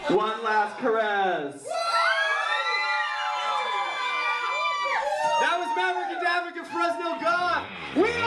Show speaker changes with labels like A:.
A: One last caress. That was Maverick and Daverick of Fresno Goth. We